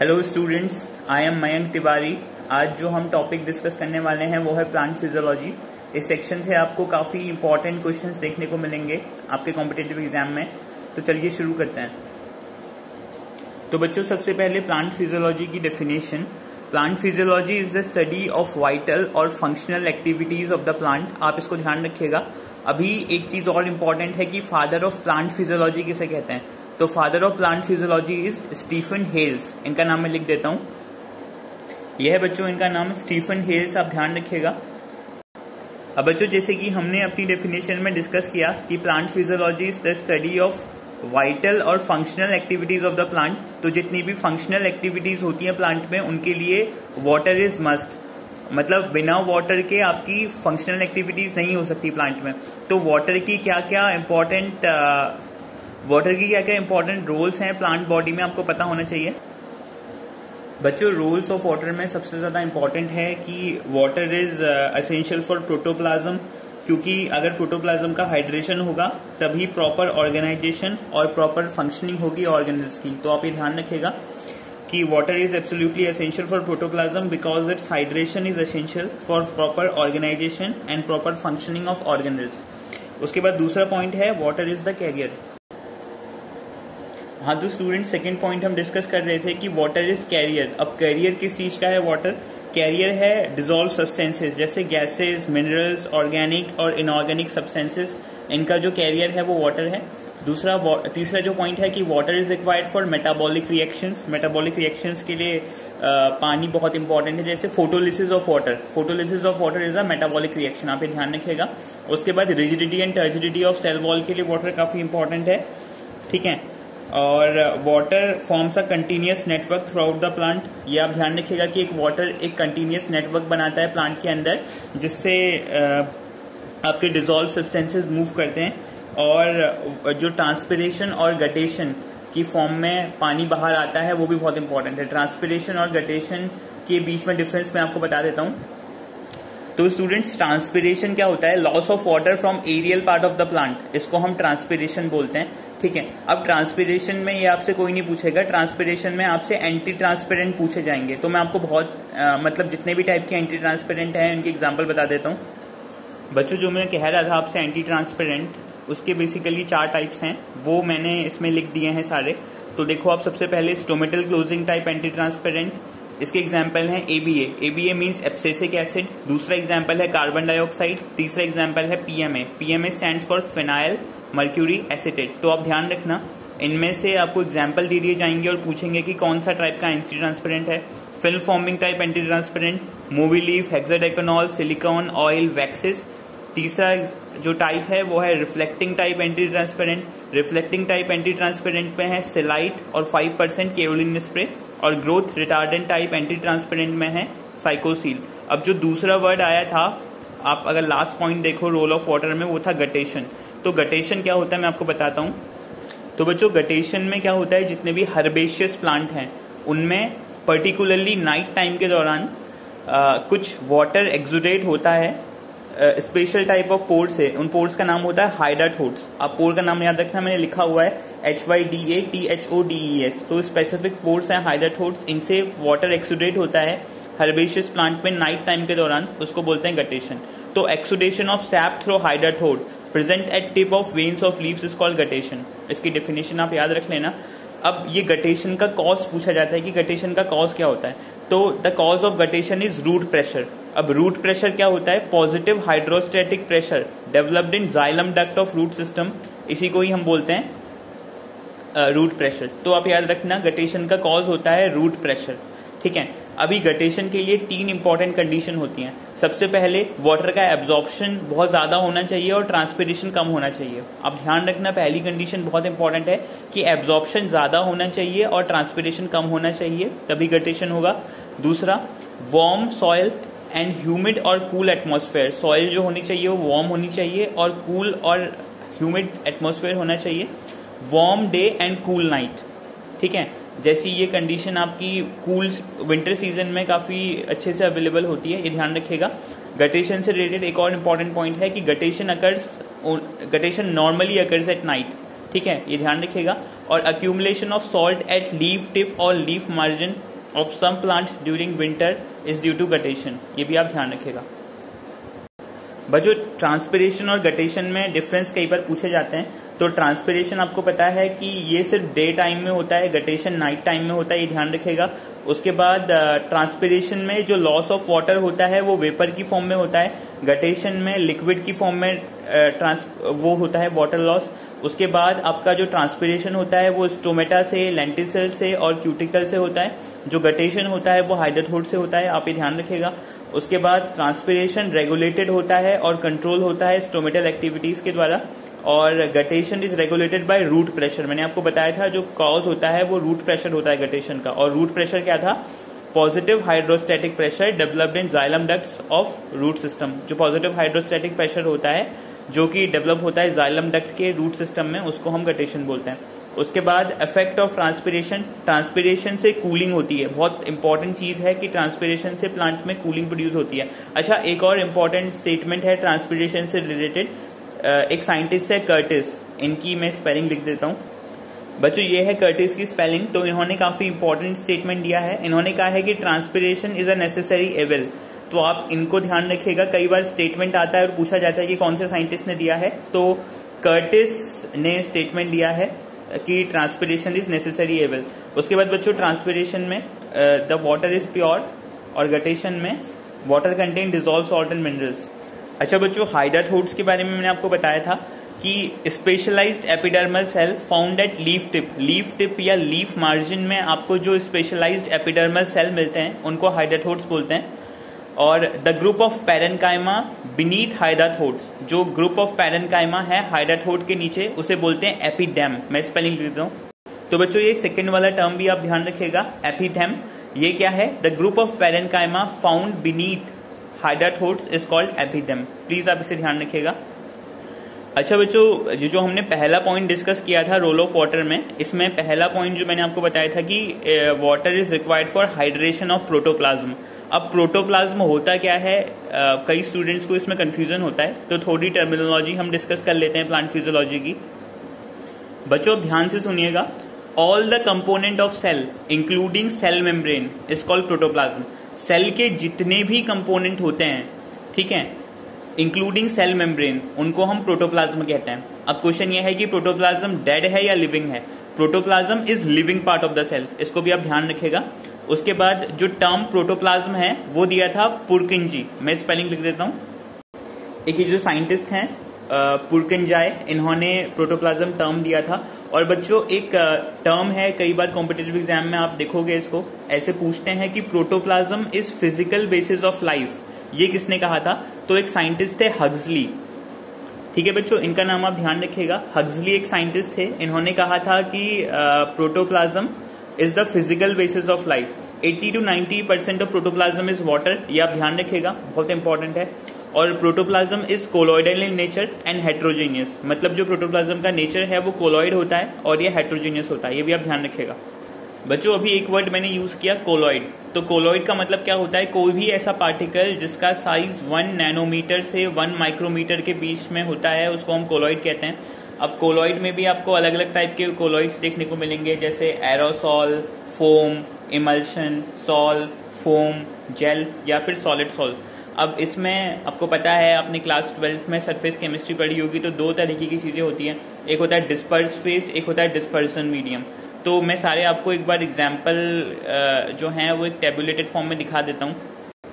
Hello students, I am Mayank Tiwari. आज जो हम टॉपिक डिस्कस करने वाले हैं वो है प्लांट फिजियोलॉजी। इस सेक्शन से आपको काफ़ी इंपॉर्टेंट क्वेश्चंस देखने को मिलेंगे आपके कॉम्पिटिटिव एग्जाम में। तो चलिए शुरू करते हैं। तो बच्चों, सबसे पहले प्लांट फिजियोलॉजी की definition. Plant physiology is the study of vital और functional activities of the plant. आप इसको ध्यान रखिएगा। अभी एक चीज और इम्पॉर्टेंट है कि फादर ऑफ प्लांट फिजियोलॉजी किसे कहते हैं। तो father of plant physiology is Stephen Hales. इनका नाम मैं लिख देता हूं। यह है बच्चों इनका नाम स्टीफन हेल्स, आप ध्यान रखिएगा। अब बच्चों, जैसे कि हमने अपनी डेफिनेशन में डिस्कस किया कि plant physiology is the study of vital और functional activities of the plant. तो जितनी भी फंक्शनल एक्टिविटीज होती हैं प्लांट में, उनके लिए वाटर इज मस्ट। मतलब बिना वाटर के आपकी फंक्शनल एक्टिविटीज नहीं हो सकती प्लांट में। तो वाटर की क्या क्या इंपॉर्टेंट रोल्स हैं प्लांट बॉडी में, आपको पता होना चाहिए। बच्चों, रोल्स ऑफ वाटर में सबसे ज्यादा इंपॉर्टेंट है कि water is essential for protoplasm, क्योंकि अगर प्रोटोप्लाज्म का हाइड्रेशन होगा तभी प्रॉपर ऑर्गेनाइजेशन और प्रॉपर फंक्शनिंग होगी ऑर्गेनल्स की। तो आप ये ध्यान रखिएगा कि water is absolutely essential for protoplasm because its hydration is essential for proper organisation and proper functioning of organelles. उसके बाद दूसरा पॉइंट है वाटर इज द कैरियर। हाँ तो स्टूडेंट, सेकंड पॉइंट हम डिस्कस कर रहे थे कि वाटर इज कैरियर। अब कैरियर किस चीज का है? वाटर कैरियर है डिजोल्व सब्सटेंसेस, जैसे गैसेस, मिनरल्स, ऑर्गेनिक और इनऑर्गेनिक सब्सटेंसेस। इनका जो कैरियर है वो वाटर है। तीसरा जो पॉइंट है कि water is required for metabolic reactions. Metabolic reactions के लिए पानी बहुत इंपॉर्टेंट है, जैसे photolysis of water. Photolysis of water is a metabolic reaction, आप ये ध्यान रखिएगा। उसके बाद rigidity and turgidity of cell wall के लिए वाटर काफी इंपॉर्टेंट है, ठीक है। और water forms a continuous network throughout the plant. ये आप ध्यान रखिएगा कि एक वाटर एक कंटिन्यूअस नेटवर्क बनाता है प्लांट के अंदर, जिससे आपके डिजोल्व सब्सटेंसेस मूव करते हैं। और जो ट्रांसपिरेशन और गटेशन की फॉर्म में पानी बाहर आता है वो भी बहुत इंपॉर्टेंट है। ट्रांसपिरेशन और गटेशन के बीच में डिफरेंस मैं आपको बता देता हूँ। तो स्टूडेंट्स, ट्रांसपिरेशन क्या होता है? Loss of water from aerial part of the plant, इसको हम ट्रांसपिरेशन बोलते हैं, ठीक है। अब ट्रांसपिरेशन में ये आपसे कोई नहीं पूछेगा। ट्रांसपिरेशन में आपसे एंटी ट्रांसपेरेंट पूछे जाएंगे। तो मैं आपको मतलब जितने भी टाइप के एंटी ट्रांसपेरेंट हैं उनकी एग्जांपल बता देता हूँ। बच्चों, जो मैं कह रहा था आपसे एंटी ट्रांसपेरेंट, उसके बेसिकली 4 टाइप्स हैं, वो मैंने इसमें लिख दिए हैं सारे। तो देखो आप, सबसे पहले stomatal closing type antitranspirant. इसके एग्जाम्पल हैं ABA। ABA means abscisic acid. दूसरा एग्जाम्पल है कार्बन डाइऑक्साइड। तीसरा एग्जाम्पल है PMA। PMA stands for phenyl mercuric acetate. तो आप ध्यान रखना, इनमें से आपको एग्जाम्पल दे दिए जाएंगे और पूछेंगे कि कौन सा टाइप का एंटी ट्रांसपेरेंट है। Film forming type antitranspirant, Mobileaf, hexadecanol, silicone oil, waxes. तीसरा जो टाइप है वो है reflecting type antitranspirant. Reflecting type antitranspirant में है सेलाइट और 5% केओलिन स्प्रे। और growth retardant type antitranspirant में है साइकोसील। अब जो दूसरा वर्ड आया था, आप अगर लास्ट पॉइंट देखो रोल ऑफ वाटर में, वो था गटेशन। तो गटेशन क्या होता है मैं आपको बताता हूं। तो बच्चों, गटेशन में क्या होता है, जितने भी हर्बेशियस प्लांट हैं उनमें पर्टिकुलरली नाइट टाइम के दौरान कुछ वाटर एक्सुडेट होता है। स्पेशल टाइप ऑफ पोर्स है, उन पोर्स का नाम होता है हाइडाटोड्स। आप पोर का नाम याद रखना, मैंने लिखा हुआ है HYDATHODES। तो स्पेसिफिक पोर्स हैं हाइडाटोड्स, इनसे वाटर एक्सुडेट होता है हर्बेशियस प्लांट में नाइट टाइम के दौरान, उसको बोलते हैं गटेशन। तो exudation of sap through hydathode present at tip of veins of leaves is called guttation. इसकी डेफिनेशन आप याद रख लेना। अब ये गटेशन का कॉज पूछा जाता है कि गटेशन का कॉज क्या होता है। तो the cause of guttation is root pressure. अब रूट प्रेशर क्या होता है? Positive hydrostatic pressure developed in xylem duct of root system, इसी को ही हम बोलते हैं रूट प्रेशर। तो आप याद रखना, गटेशन का कॉज होता है रूट प्रेशर, ठीक है। अभी गटेशन के लिए 3 इंपॉर्टेंट कंडीशन होती हैं। सबसे पहले वाटर का एब्जॉर्प्शन बहुत ज्यादा होना चाहिए और ट्रांसपिरेशन कम होना चाहिए। अब ध्यान रखना, पहली कंडीशन बहुत इंपॉर्टेंट है कि एब्जॉर्प्शन ज्यादा होना चाहिए और ट्रांसपिरेशन कम होना चाहिए, तभी गटेशन होगा। दूसरा, वार्म सॉइल एंड ह्यूमिड और कूल एटमॉस्फेयर। सॉइल जो होनी चाहिए वो वार्म होनी चाहिए और कूल और ह्यूमिड एटमॉस्फेयर होना चाहिए। Warm day and cool night, ठीक है। जैसी ये कंडीशन आपकी कूल विंटर सीजन में काफी अच्छे से अवेलेबल होती है, ये ध्यान रखिएगा। गटेशन से रिलेटेड एक और इम्पॉर्टेंट पॉइंट है कि guttation normally occurs at night, ठीक है, ये ध्यान रखिएगा। और accumulation of salt at leaf tip और leaf margin of some plant during winter is due to guttation, ये भी आप ध्यान रखिएगा। बच्चों ट्रांसपिरेशन और गटेशन में डिफरेंस कई बार पूछे जाते हैं। तो ट्रांसपिरेशन आपको पता है कि ये सिर्फ डे टाइम में होता है, गटेशन नाइट टाइम में होता है, ये ध्यान रखेगा। उसके बाद ट्रांसपिरेशन में जो लॉस ऑफ वाटर होता है वो वेपर की फॉर्म में होता है, गटेशन में लिक्विड की फॉर्म में वो होता है वाटर लॉस। उसके बाद आपका जो ट्रांसपिरेशन होता है वो स्टोमेटा से, लेंटिसल से और क्यूटिकल से होता है। जो गटेशन होता है वो हाइड्रोथोड से होता है, आप ये ध्यान रखिएगा। उसके बाद ट्रांसपिरेशन रेगुलेटेड होता है और कंट्रोल होता है स्टोमेटल एक्टिविटीज के द्वारा, और guttation is regulated by root pressure. मैंने आपको बताया था जो कॉज होता है वो रूट प्रेशर होता है गटेशन का, और रूट प्रेशर क्या था? Positive hydrostatic pressure developed in xylem ducts of root system. जो पॉजिटिव हाइड्रोस्टैटिक प्रेशर होता है जो कि डेवलप होता है जाइलम डक्ट के रूट सिस्टम में, उसको हम गटेशन बोलते हैं। उसके बाद इफेक्ट ऑफ ट्रांसपिरेशन, ट्रांसपिरेशन से कूलिंग होती है। बहुत इंपॉर्टेंट चीज है कि ट्रांसपिरेशन से प्लांट में कूलिंग प्रोड्यूस होती है। अच्छा, एक और इंपॉर्टेंट स्टेटमेंट है ट्रांसपिरेशन से रिलेटेड, एक साइंटिस्ट है कर्टिस, इनकी मैं स्पेलिंग लिख देता हूं। बच्चों ये है कर्टिस की स्पेलिंग। तो इन्होंने काफी इंपॉर्टेंट स्टेटमेंट दिया है। इन्होंने कहा है कि transpiration is a necessary evil. तो आप इनको ध्यान रखिएगा, कई बार स्टेटमेंट आता है और पूछा जाता है कि कौन से साइंटिस्ट ने दिया है। तो कर्टिस ने स्टेटमेंट दिया है कि ट्रांसपिरेशन इज नेसेसरी एविल। उसके बाद बच्चों ट्रांसपिरेशन में द वाटर इज प्योर, और गटेशन में water contain dissolve salt and minerals. अच्छा बच्चों, हाइड्रोथोड्स के बारे में मैंने आपको बताया था कि specialized epidermal cell found at leaf tip या लीफ मार्जिन में आपको जो स्पेशलाइज्ड एपिडर्मल सेल मिलते हैं उनको हाइड्रोथोड्स बोलते हैं। और the group of parenchyma beneath hydathodes, जो ग्रुप ऑफ पैरेन्काइमा है हाइड्रोथोड के नीचे, उसे बोलते हैं एपिडेम। मैं स्पेलिंग लिख देता हूं। तो बच्चों ये सेकंड वाला टर्म भी आप ध्यान रखिएगा, एपिडेम। ये क्या है? The group of parenchyma found beneath hydathodes is called epithem. Please आप इसे ध्यान रखिएगा। अच्छा बच्चों, जो हमने पहला पॉइंट डिस्कस किया था रोल ऑफ वाटर में, इसमें पहला पॉइंट जो मैंने आपको बताया था कि water is required for hydration of protoplasm. अब प्रोटोप्लाज्म होता क्या है? कई स्टूडेंट्स को इसमें कंफ्यूजन होता है, तो थोड़ी टर्मिनोलॉजी हम डिस्कस कर लेते हैं प्लांट फिजियोलॉजी की। बच्चों ध्यान से सुनिएगा, all the component of cell including cell membrane is called protoplasm. Cell के जितने भी कंपोनेंट होते हैं, ठीक है, इंक्लूडिंग सेल मेम्ब्रेन, उनको हम प्रोटोप्लाज्म कहते हैं। अब क्वेश्चन ये है कि प्रोटोप्लाज्म डेड है या लिविंग है? Protoplasm is living part of the cell, इसको भी आप ध्यान रखिएगा। उसके बाद जो टर्म प्रोटोप्लाज्म है वो दिया था पुरकिंजी। मैं स्पेलिंग लिख देता हूं। एक जो साइंटिस्ट हैं पुरकिंजाई, इन्होंने प्रोटोप्लाज्म टर्म दिया था। और बच्चों एक टर्म है, कई बार कॉम्पिटिटिव एग्जाम में आप देखोगे इसको, ऐसे पूछते हैं कि protoplasm is physical basis of life. ये किसने कहा था? तो एक साइंटिस्ट थे हग्सली। ठीक है बच्चों, इनका नाम आप ध्यान रखिएगा। हग्सली एक साइंटिस्ट थे, इन्होंने कहा था कि protoplasm is the physical basis of life. 80 to 90% of protoplasm is water, ये आप ध्यान रखिएगा, बहुत इंपॉर्टेंट है। और protoplasm is colloidal in nature and heterogeneous, मतलब जो प्रोटोप्लाज्म का नेचर है वो कोलॉइड होता है और ये हेट्रोजीनियस होता है, ये भी आप ध्यान रखिएगा। बच्चों अभी एक वर्ड मैंने यूज किया कोलॉइड। तो कोलॉइड का मतलब क्या होता है? कोई भी ऐसा पार्टिकल जिसका साइज 1 नैनोमीटर से 1 माइक्रोमीटर के बीच में होता है उसको हम कोलॉइड कहते हैं। अब कोलॉइड में भी आपको अलग अलग टाइप के कोलॉइड्स देखने को मिलेंगे, जैसे aerosol, foam, emulsion, sol, foam, gel या फिर सॉलिड सॉल। अब इसमें आपको पता है, आपने क्लास 12th में सरफेस केमिस्ट्री पढ़ी होगी, तो दो तरीके की चीजें होती हैं, एक होता है डिस्पर्स फेस, एक होता है डिस्पर्सन मीडियम। तो मैं सारे आपको एक बार एग्जाम्पल जो हैं वो एक टेबुलेटेड फॉर्म में दिखा देता हूं।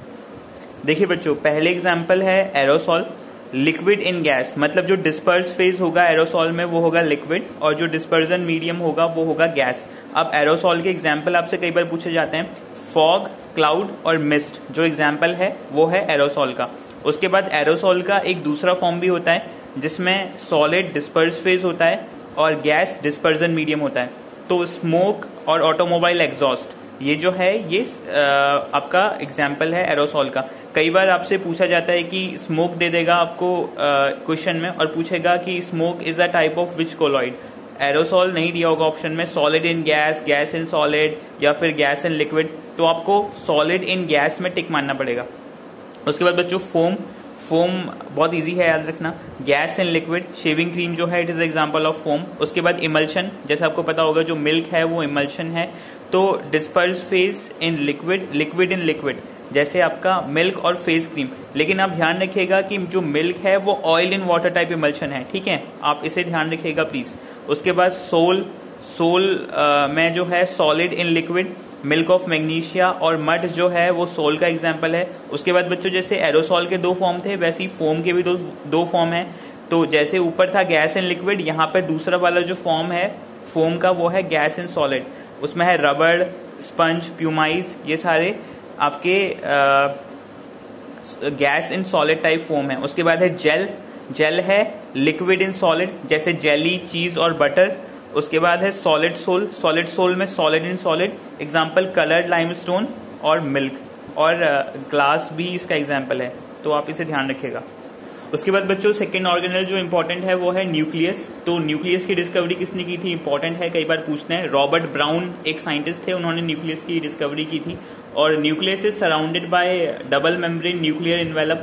देखिए बच्चों, पहले एग्जाम्पल है एरोसॉल, लिक्विड इन गैस, मतलब जो डिस्पर्स फेज होगा एरोसॉल में वो होगा लिक्विड, और जो डिस्पर्सन मीडियम होगा वो होगा गैस। अब एरोसॉल के एग्जाम्पल आपसे कई बार पूछे जाते हैं, फॉग, क्लाउड और मिस्ट, जो एग्जाम्पल है वो है एरोसॉल का। उसके बाद एरोसॉल का एक दूसरा फॉर्म भी होता है जिसमें सॉलिड डिस्पर्स फेज होता है और गैस डिस्पर्सन मीडियम होता है। तो स्मोक और ऑटोमोबाइल एग्जॉस्ट, ये जो है ये आपका एग्जाम्पल है एरोसॉल का। कई बार आपसे पूछा जाता है कि स्मोक दे देगा आपको क्वेश्चन में और पूछेगा कि smoke is a type of which colloid. Aerosol नहीं दिया होगा ऑप्शन में, solid in gas, gas in solid या फिर गैस इन लिक्विड, तो आपको सॉलिड इन गैस में टिक मारना पड़ेगा। उसके बाद बच्चों फोम, फोम बहुत इजी है याद रखना। Gas and liquid, shaving cream जो है it is example of foam. उसके बाद इमल्शन, जैसे आपको पता होगा जो मिल्क है वो इमल्शन है। तो disperse phase in liquid, liquid in liquid, जैसे आपका मिल्क और फेस क्रीम। लेकिन आप ध्यान रखिएगा कि जो मिल्क है वो oil in water type emulsion है, ठीक है, आप इसे ध्यान रखिएगा प्लीज। उसके बाद सोल में जो है solid in liquid, milk of magnesia और मड जो है वो सोल का एग्जाम्पल है। उसके बाद बच्चों जैसे एरोसॉल के 2 फॉर्म थे वैसे ही फोम के भी दो फॉर्म है। तो जैसे ऊपर था गैस एंड लिक्विड, यहाँ पे दूसरा वाला जो फॉर्म है फोम का वो है गैस एंड सॉलिड। उसमें है रबड़, स्पंज, प्यूमाइज, ये सारे आपके gas in solid type form है। उसके बाद है जेल है लिक्विड इन सॉलिड, जैसे जेली, चीज और बटर। उसके बाद है सॉलिड सोल में solid in solid, example coloured limestone और मिल्क, और ग्लास भी इसका एग्जाम्पल है, तो आप इसे ध्यान रखिएगा। उसके बाद बच्चों सेकेंड ऑर्गेनल जो इंपॉर्टेंट है वो है न्यूक्लियस। तो न्यूक्लियस की डिस्कवरी किसने की थी, इंपॉर्टेंट है, कई बार पूछते हैं। रॉबर्ट ब्राउन एक साइंटिस्ट थे, उन्होंने न्यूक्लियस की डिस्कवरी की थी। और nucleus is surrounded by double membrane nuclear envelope.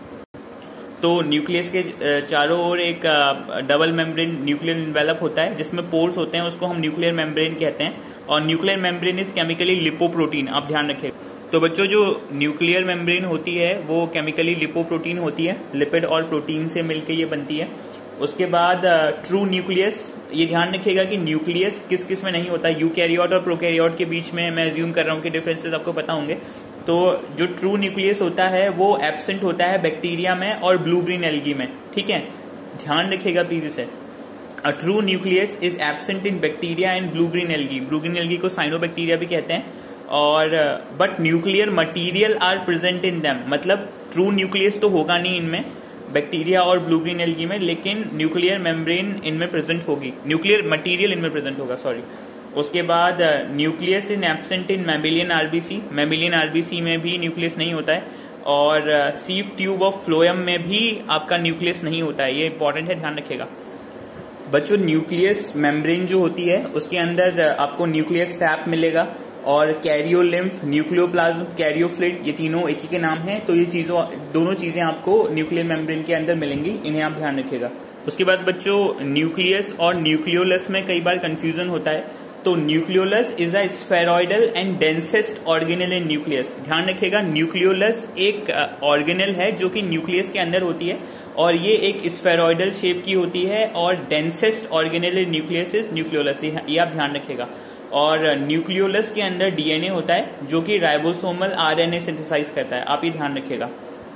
तो न्यूक्लियस के चारों ओर एक डबल मेम्ब्रेन न्यूक्लियर इन्वेलप होता है जिसमें पोर्स होते हैं, उसको हम न्यूक्लियर मेम्ब्रेन कहते हैं। और nuclear membrane is chemically lipoprotein, आप ध्यान रखें। तो बच्चों जो न्यूक्लियर मेम्ब्रेन होती है वो केमिकली लिपोप्रोटीन होती है, लिपिड और प्रोटीन से मिलकर ये बनती है। उसके बाद ट्रू न्यूक्लियस, ये ध्यान रखिएगा कि न्यूक्लियस किस किस में नहीं होता, यूकैरियोट और प्रोकैरियोट के बीच में मैं अज्यूम कर रहा हूँ कि डिफरेंसेस आपको पता होंगे। तो जो ट्रू न्यूक्लियस होता है वो एब्सेंट होता है बैक्टीरिया में और ब्लू ग्रीन एल्गी में, ठीक है, ध्यान रखिएगा प्लीज इसे। A true nucleus is absent in bacteria and blue green algae, blue green algae को साइनोबैक्टीरिया भी कहते हैं। और but nuclear material are present in them, मतलब ट्रू न्यूक्लियस तो होगा नहीं इनमें, बैक्टीरिया और ब्लू ग्रीन एल्गी में, लेकिन न्यूक्लियर मेम्ब्रेन इनमें प्रेजेंट होगी, न्यूक्लियर मटीरियल इनमें प्रेजेंट होगा, सॉरी। उसके बाद nucleus in absent in mammalian RBC, mammalian RBC में भी न्यूक्लियस नहीं होता है। और सीव ट्यूब ऑफ फ्लोएम में भी आपका न्यूक्लियस नहीं होता है, ये इंपॉर्टेंट है, ध्यान रखिएगा। बच्चों न्यूक्लियस मेम्ब्रेन जो होती है उसके अंदर आपको न्यूक्लियस सैप मिलेगा और कैरियोलिम्फ, न्यूक्लियोप्लाज्म, कैरियोफ्लिड, ये तीनों एक ही के नाम हैं। तो ये दोनों चीजें आपको न्यूक्लियर मेम्ब्रेन के अंदर मिलेंगी, इन्हें आप ध्यान रखिएगा। उसके बाद बच्चों न्यूक्लियस और न्यूक्लियोलस में कई बार कंफ्यूजन होता है। तो nucleolus is a spheroidal and densest organelle in nucleus, ध्यान रखिएगा। न्यूक्लियोलस एक ऑर्गेनल है जो कि न्यूक्लियस के अंदर होती है और ये एक स्फेरॉइडल शेप की होती है, और densest organelle in nucleus is nucleolus, ये आप ध्यान रखिएगा। और न्यूक्लियोलस के अंदर डीएनए होता है जो कि राइबोसोमल आरएनए सिंथेसाइज करता है, आप ये ध्यान रखिएगा।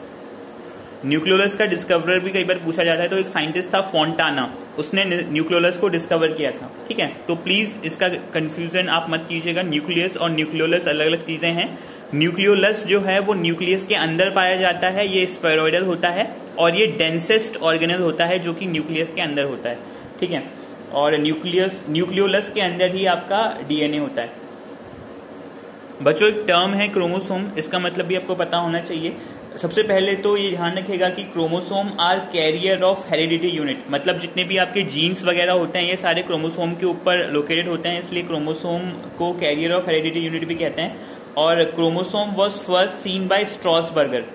न्यूक्लियोलस का डिस्कवरर भी कई बार पूछा जाता है, तो एक साइंटिस्ट था फोंटाना, उसने न्यूक्लियोलस को डिस्कवर किया था, ठीक है। तो प्लीज इसका कंफ्यूजन आप मत कीजिएगा, न्यूक्लियस और न्यूक्लियोलस अलग अलग चीजें हैं। न्यूक्लियोलस जो है वो न्यूक्लियस के अंदर पाया जाता है, ये स्फेरॉइडल होता है, और ये डेंसेस्ट ऑर्गेनल होता है जो कि न्यूक्लियस के अंदर होता है, ठीक है। और न्यूक्लियोलस के अंदर ही आपका डीएनए होता है। बच्चों एक टर्म है क्रोमोसोम, इसका मतलब भी आपको पता होना चाहिए। सबसे पहले तो ये ध्यान रखिएगा कि chromosome are carrier of heredity unit, मतलब जितने भी आपके जीन्स वगैरह होते हैं ये सारे क्रोमोसोम के ऊपर लोकेटेड होते हैं, इसलिए क्रोमोसोम को कैरियर ऑफ हेरिडिटी यूनिट भी कहते हैं। और chromosome was first seen by Strasburger.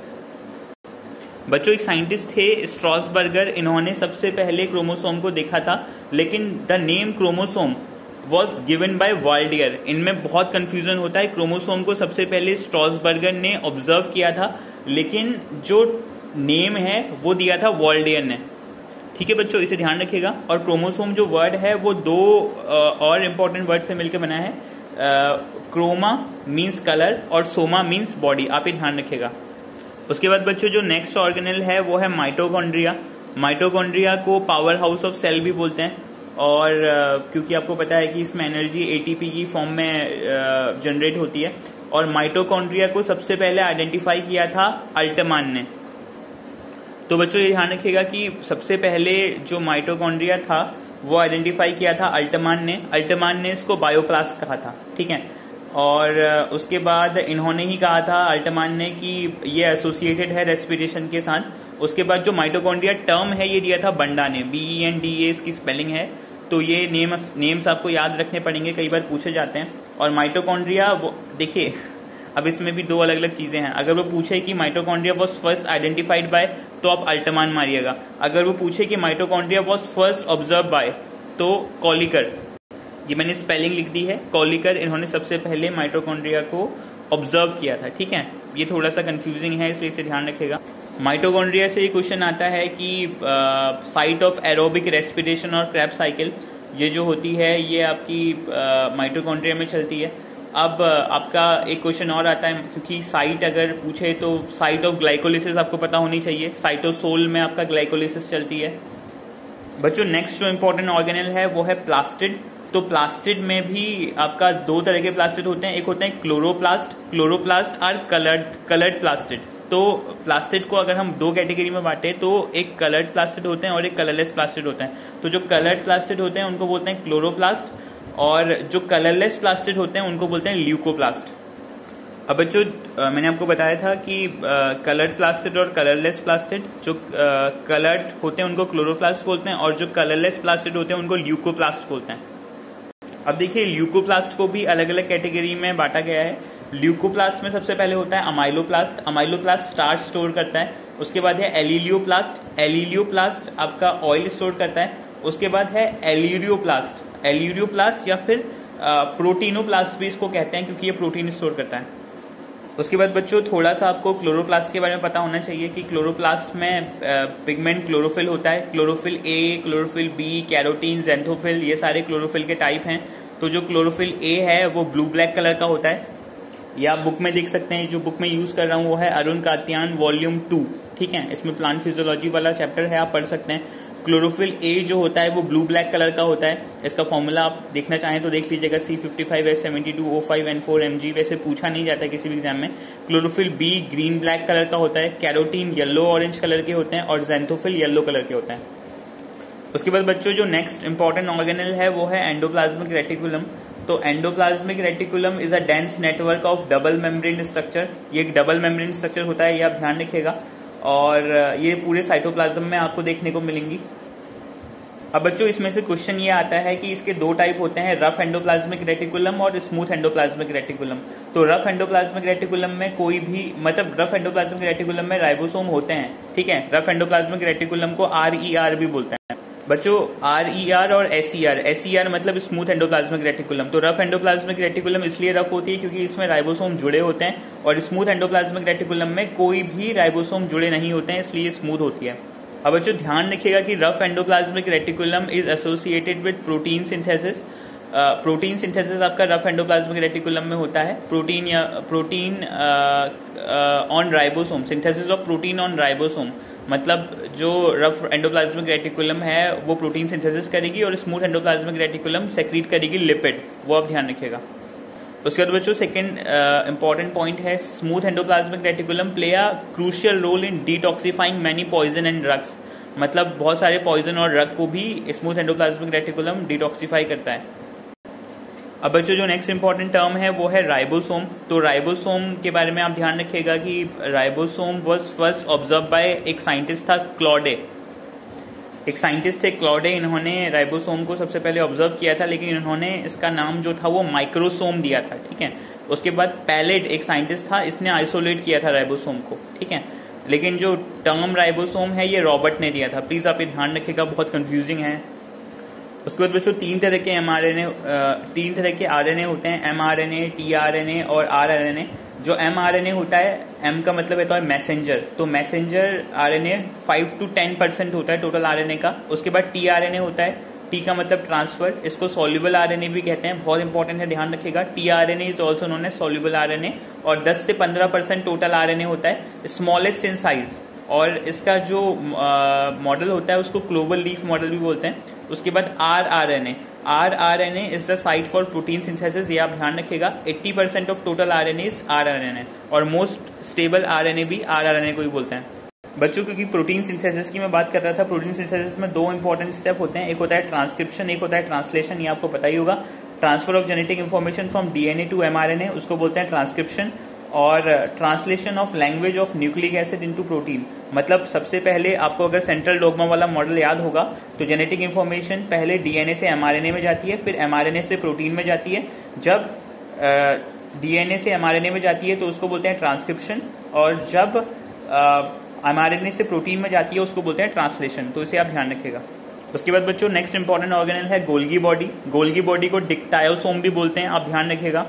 बच्चों एक साइंटिस्ट थे स्ट्रॉसबर्गर, इन्होंने सबसे पहले क्रोमोसोम को देखा था, लेकिन the name chromosome was given by Waldeyer. इनमें बहुत कंफ्यूजन होता है, क्रोमोसोम को सबसे पहले स्ट्रॉसबर्गर ने ऑब्जर्व किया था, लेकिन जो नेम है वो दिया था वाल्डियर ने, ठीक है बच्चों, इसे ध्यान रखिएगा। और क्रोमोसोम जो वर्ड है वो दो और इम्पोर्टेंट वर्ड से मिलकर बना है, क्रोमा मीन्स कलर और सोमा मीन्स बॉडी, आप ये ध्यान रखिएगा। उसके बाद बच्चों जो नेक्स्ट ऑर्गेनल है वो है माइटोकॉन्ड्रिया। माइटोकॉन्ड्रिया को पावर हाउस ऑफ सेल भी बोलते हैं, और क्योंकि आपको पता है कि इसमें एनर्जी एटीपी की फॉर्म में जनरेट होती है। और माइटोकॉन्ड्रिया को सबसे पहले आइडेंटिफाई किया था अल्टमान ने। तो बच्चों ये ध्यान रखिएगा कि सबसे पहले जो माइटोकॉन्ड्रिया था वो आइडेंटिफाई किया था अल्टमान ने। अल्टमान ने इसको बायोप्लास्ट कहा था, ठीक है। और उसके बाद इन्होंने ही कहा था अल्टमान ने कि ये एसोसिएटेड है रेस्पिरेशन के साथ। उसके बाद जो माइटोकॉन्ड्रिया टर्म है ये दिया था बंडा ने, BENDA इसकी स्पेलिंग है। तो ये नेम्स आपको याद रखने पड़ेंगे, कई बार पूछे जाते हैं। और माइटोकॉन्ड्रिया देखिए अब इसमें भी दो अलग अलग चीजें हैं। अगर वो पूछे कि mitochondria was first identified by, तो आप अल्टमान मारिएगा। अगर वो पूछे कि mitochondria was first observe by, तो कॉलिकर, ये मैंने स्पेलिंग लिख दी है, कॉलिकर इन्होंने सबसे पहले माइटोकॉन्ड्रिया को ऑब्जर्व किया था। ठीक है, ये थोड़ा सा कंफ्यूजिंग है, इसलिए इसे ध्यान रखेगा। माइटोकॉन्ड्रिया से ये क्वेश्चन आता है कि साइट ऑफ एरोबिक रेस्पिरेशन और क्रेब्स साइकिल, ये जो होती है ये आपकी माइटोकॉन्ड्रिया में चलती है। अब आपका एक क्वेश्चन और आता है, क्योंकि साइट अगर पूछे तो साइट ऑफ ग्लाइकोलिसिस आपको पता होनी चाहिए। साइटोसोल में आपका ग्लाइकोलिसिस चलती है। बच्चों नेक्स्ट जो इंपॉर्टेंट ऑर्गेनल है वो है प्लास्टिड। तो प्लास्टिड में भी आपका दो तरह के प्लास्टिड होते हैं, एक होते हैं chloroplast, chloroplast are coloured plastid. तो प्लास्टिड को अगर हम दो कैटेगरी में बांटे तो एक कलर्ड प्लास्टिड होते हैं और एक कलरलेस प्लास्टिड होते हैं। तो जो कलर्ड प्लास्टिड होते हैं उनको बोलते हैं क्लोरोप्लास्ट, और जो कलरलेस प्लास्टिड होते हैं उनको बोलते हैं ल्यूकोप्लास्ट। अब बच्चों मैंने आपको बताया था कि कलर्ड प्लास्टिड और कलरलेस प्लास्टिड, जो कलर्ड होते हैं उनको क्लोरोप्लास्ट बोलते हैं और जो कलरलेस प्लास्टिड होते हैं उनको ल्यूकोप्लास्ट बोलते हैं। अब देखिए ल्यूकोप्लास्ट को भी अलग अलग कैटेगरी में बांटा गया है। ल्यूकोप्लास्ट में सबसे पहले होता है अमाइलोप्लास्ट। अमाइलोप्लास्ट स्टार्च स्टोर करता है। उसके बाद है एलिलियोप्लास्ट। एलिलियोप्लास्ट आपका ऑयल स्टोर करता है। उसके बाद है एल्यूरियोप्लास्ट। एल्यूरियोप्लास्ट या फिर प्रोटीनोप्लास्ट भी इसको कहते हैं, क्योंकि ये प्रोटीन स्टोर करता है। उसके बाद बच्चों थोड़ा सा आपको क्लोरोप्लास्ट के बारे में पता होना चाहिए कि क्लोरोप्लास्ट में पिगमेंट क्लोरोफिल होता है। Chlorophyll A, chlorophyll B, carotene, xanthophyll, ये सारे क्लोरोफिल के टाइप हैं। तो जो क्लोरोफिल ए है वो ब्लू ब्लैक कलर का होता है। या आप बुक में देख सकते हैं, जो बुक में यूज कर रहा हूं वो है अरुण कात्यान वॉल्यूम 2। ठीक है, इसमें प्लांट फिजियोलॉजी वाला चैप्टर है, आप पढ़ सकते हैं। क्लोरोफिल ए जो होता है वो ब्लू ब्लैक कलर का होता है। इसका फॉर्मूला आप देखना चाहें तो देख लीजिएगा, C55H72O5N4Mg। वैसे पूछा नहीं जाता किसी भी एग्जाम में। Chlorophyll B green black colour का होता है। कैरोटीन येलो ऑरेंज कलर के होते हैं और ज़ैंथोफिल येलो कलर के होते हैं। उसके बाद बच्चों जो नेक्स्ट इंपॉर्टेंट ऑर्गेनल है वो है एंडोप्लाज्मिक रेटिकुलम। तो endoplasmic reticulum is a dense network of double membrane structure. ये एक डबल मेम्ब्रेन स्ट्रक्चर होता है, ये आप ध्यान रखिएगा, और ये पूरे साइटोप्लाज्म में आपको देखने को मिलेंगी। अब बच्चों इसमें से क्वेश्चन ये आता है कि इसके दो टाइप होते हैं, रफ एंडोप्लाज्मिक रेटिकुलम और स्मूथ एंडोप्लाज्मिक रेटिकुलम। तो रफ एंडोप्लाज्मिक रेटिकुलम में कोई भी, मतलब रफ एंडोप्लाज्मिक रेटिकुलम में राइबोसोम होते हैं। ठीक है, रफ एंडोप्लाज्मिक रेटिकुलम को RER भी बोलते हैं। बच्चों RER और SER, SER मतलब स्मूथ एंडोप्लाज्मिक रेटिकुलम। तो रफ एंडोप्लाज्मिक रेटिकुलम इसलिए रफ होती है क्योंकि इसमें राइबोसोम जुड़े होते हैं, और स्मूथ एंडोप्लाज्मिक रेटिकुलम में कोई भी राइबोसोम जुड़े नहीं होते हैं, इसलिए स्मूथ होती है। अब बच्चों ध्यान रखिएगा कि rough endoplasmic reticulum is associated with protein synthesis. Protein synthesis आपका रफ एंडोप्लाज्मिक रेटिकुलम में होता है। Protein on ribosome, synthesis of protein on ribosome, मतलब जो रफ एंडोप्लाज्मिक रेटिकुलम है वो प्रोटीन सिंथेसिस करेगी और स्मूथ एंडोप्लाज्मिक रेटिकुलम सेक्रीट करेगी लिपिड, वो आप ध्यान रखिएगा। उसके बाद बच्चों सेकंड इंपॉर्टेंट पॉइंट है, smooth endoplasmic reticulum play a crucial role in detoxifying many poison and drugs. मतलब बहुत सारे पॉइजन और ड्रग को भी स्मूथ एंडोप्लाज्मिक रेटिकुलम डिटॉक्सिफाई करता है। अब बच्चों जो नेक्स्ट इंपॉर्टेंट टर्म है वो है राइबोसोम। तो राइबोसोम के बारे में आप ध्यान रखिएगा कि ribosome was first observe by एक साइंटिस्ट था, क्लॉडे। एक साइंटिस्ट थे क्लॉडे, इन्होंने राइबोसोम को सबसे पहले ऑब्जर्व किया था, लेकिन इन्होंने इसका नाम जो था वो माइक्रोसोम दिया था। ठीक है, उसके बाद पैलेट एक साइंटिस्ट था, इसने आइसोलेट किया था राइबोसोम को। ठीक है, लेकिन जो टर्म राइबोसोम है ये रॉबर्ट ने दिया था। प्लीज आप ये ध्यान रखिएगा, बहुत कंफ्यूजिंग है। उसके बाद बच्चों तीन तरह के RNA होते हैं, mRNA, tRNA और rRNA। जो mRNA होता है, M का मतलब होता है मैसेंजर, तो मैसेंजर RNA 5 to 10% होता है टोटल RNA का। उसके बाद tRNA होता है, T का मतलब ट्रांसफर, इसको सॉल्युबल RNA भी कहते हैं, बहुत इंपॉर्टेंट है, ध्यान रखिएगा। tRNA is also known as soluble RNA। और 10 से 15% टोटल RNA होता है, स्मॉलेस्ट इन साइज, और इसका जो मॉडल होता है उसको क्लोबल लीफ मॉडल भी बोलते हैं। उसके बाद rRNA is the site for protein synthesis, ये आप ध्यान रखिएगा। 80% of total RNA is rRNA, और मोस्ट स्टेबल RNA भी rRNA को ही बोलते हैं। बच्चों क्योंकि प्रोटीन सिंथेसिस की मैं बात कर रहा था, प्रोटीन सिंथेसिस में दो इंपॉर्टेंट स्टेप होते हैं, एक होता है ट्रांसक्रिप्शन, एक होता है ट्रांसलेशन, ये आपको पता ही होगा। Transfer of genetic information from DNA to mRNA, उसको बोलते हैं ट्रांसक्रिप्शन। और translation of language of nucleic acid into protein, मतलब सबसे पहले आपको अगर सेंट्रल डोग्मा वाला मॉडल याद होगा तो जेनेटिक इन्फॉर्मेशन पहले DNA से mRNA में जाती है, फिर mRNA से प्रोटीन में जाती है। जब डीएनए से एमआरएनए में जाती है तो उसको बोलते हैं ट्रांसक्रिप्शन, और जब एमआरएनए से प्रोटीन में जाती है उसको बोलते हैं ट्रांसलेशन। तो इसे आप ध्यान रखिएगा। उसके बाद बच्चों नेक्स्ट इंपॉर्टेंट ऑर्गेनल है गोल्गी बॉडी। गोल्गी बॉडी को डिक्टायोसोम भी बोलते हैं, आप ध्यान रखिएगा।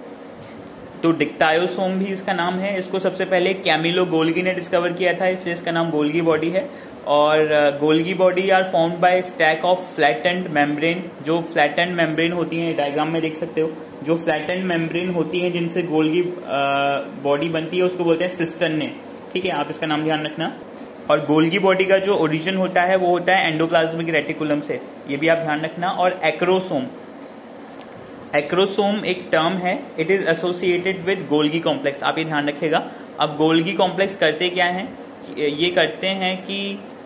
तो डिक्टायोसोम भी इसका नाम है। इसको सबसे पहले कैमिलो गोल्गी ने डिस्कवर किया था, इसलिए इसका नाम गोल्गी बॉडी है। और Golgi body are formed by stack of flattened membrane. जो फ्लैटेंड मेम्ब्रेन होती है, डायग्राम में देख सकते हो, जो फ्लैटेंड मेम्ब्रेन होती है जिनसे गोल्गी बॉडी बनती है उसको बोलते हैं सिस्टर्ने। ठीक है, आप इसका नाम ध्यान रखना। और गोल्गी बॉडी का जो ओरिजिन होता है वो होता है एंडोप्लाज्मिक रेटिकुलम से, ये भी आप ध्यान रखना। और एक्रोसोम, एक्रोसोम एक टर्म है, it is associated with Golgi complex, आप ये ध्यान रखिएगा। अब गोल्गी कॉम्प्लेक्स करते क्या हैं, ये करते हैं कि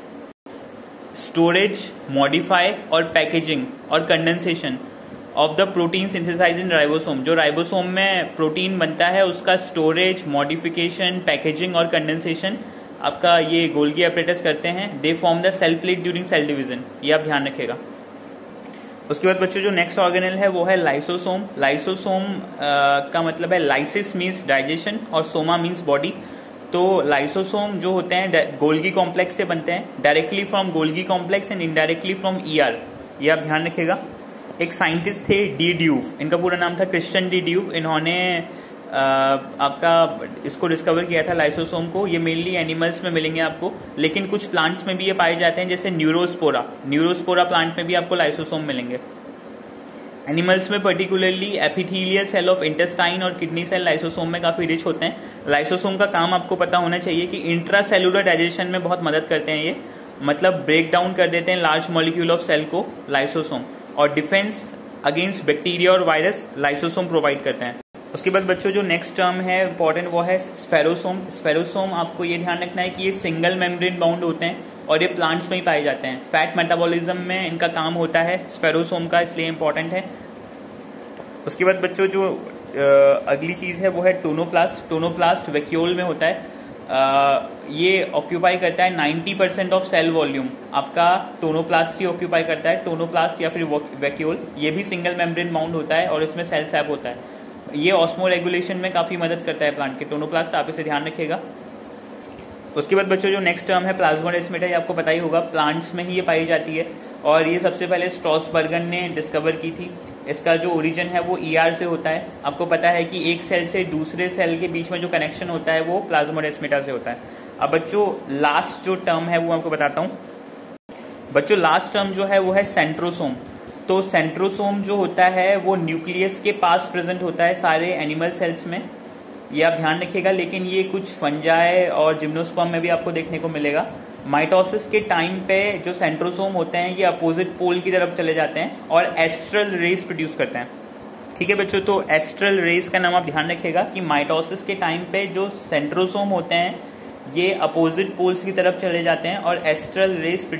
स्टोरेज, मॉडिफाई और पैकेजिंग और condensation of the protein synthesize in ribosome. जो राइबोसोम में प्रोटीन बनता है उसका स्टोरेज, मॉडिफिकेशन, पैकेजिंग और कंडेंसेशन आपका ये गोल्गी एपरेटस करते हैं। They form the cell plate during cell division, ये आप ध्यान रखिएगा। उसके बाद बच्चों जो नेक्स्ट ऑर्गेनल है वो है लाइसोसोम। लाइसोसोम का मतलब है लाइसिस मीन्स डाइजेशन और सोमा मीन्स बॉडी। तो लाइसोसोम जो होते हैं गोल्गी कॉम्प्लेक्स से बनते हैं, directly from Golgi complex and indirectly from ER, ये आप ध्यान रखिएगा। एक साइंटिस्ट थे डी ड्यूव, इनका पूरा नाम था क्रिश्चियन डी ड्यूव। इन्होंने आपका इसको डिस्कवर किया था लाइसोसोम को। ये मेनली एनिमल्स में मिलेंगे आपको, लेकिन कुछ प्लांट्स में भी ये पाए जाते हैं, जैसे न्यूरोस्पोरा। न्यूरोस्पोरा प्लांट में भी आपको लाइसोसोम मिलेंगे। एनिमल्स में particularly epithelial cell of intestine और किडनी सेल लाइसोसोम में काफी रिच होते हैं। लाइसोसोम का काम आपको पता होना चाहिए कि इंट्रासेलुलर डाइजेशन में बहुत मदद करते हैं ये, मतलब ब्रेक डाउन कर देते हैं लार्ज मॉलिक्यूल ऑफ सेल को लाइसोसोम। और डिफेंस अगेंस्ट बैक्टीरिया और वायरस लाइसोसोम प्रोवाइड करते हैं। उसके बाद बच्चों जो नेक्स्ट टर्म है इंपॉर्टेंट वो है स्फेरोसोम। स्फेरोसोम आपको ये ध्यान रखना है कि ये सिंगल मेम्ब्रेन बाउंड होते हैं और ये प्लांट्स में ही पाए जाते हैं। फैट मेटाबॉलिज्म में इनका काम होता है स्फेरोसोम का, इसलिए इंपॉर्टेंट है। उसके बाद बच्चों जो अगली चीज है वो है टोनोप्लास्ट। टोनोप्लास्ट वैक्यूल में होता है। ये ऑक्यूपाई करता है 90% ऑफ सेल वॉल्यूम, आपका टोनोप्लास्ट ही ऑक्यूपाई करता है। टोनोप्लास्ट या फिर वैक्यूल, ये भी सिंगल मेम्ब्रेन बाउंड होता है और इसमें सेल सैप होता है। ये ऑस्मो रेगुलेशन में काफी मदद करता है प्लांट के। टोनोप्लास्ट, आप इसे ध्यान रखिएगा। उसके बाद बच्चों जो नेक्स्ट टर्म है प्लाज्मोडेस्माटा, ये आपको पता ही होगा, प्लांट्स में ही ये पाई जाती है और ये सबसे पहले स्ट्रॉसबर्गन ने डिस्कवर की थी। इसका जो ओरिजिन है वो ईआर से होता है। आपको पता है कि एक सेल से दूसरे सेल के बीच में जो कनेक्शन होता है वो प्लाज्मोडेस्माटा से होता है। अब बच्चों लास्ट जो टर्म है वो आपको बताता हूँ। बच्चों लास्ट टर्म जो है वो है सेंट्रोसोम। तो सेंट्रोसोम जो होता है वो न्यूक्लियस के पास प्रेजेंट होता है सारे एनिमल सेल्स में, ये आप ध्यान रखिएगा। लेकिन ये कुछ फंजाई और जिम्नोस्पर्म में भी आपको देखने को मिलेगा। माइटोसिस के टाइम पे जो सेंट्रोसोम होते हैं ये अपोजिट पोल की तरफ चले जाते हैं और एस्ट्रल रेस प्रोड्यूस करते हैं। ठीक है बच्चों, तो एस्ट्रल रेस का नाम आप ध्यान रखिएगा कि माइटोसिस के टाइम पे जो सेंट्रोसोम होते हैं ये अपोजिट पोल्स की तरफ चले जाते हैं और एस्ट्रल रेस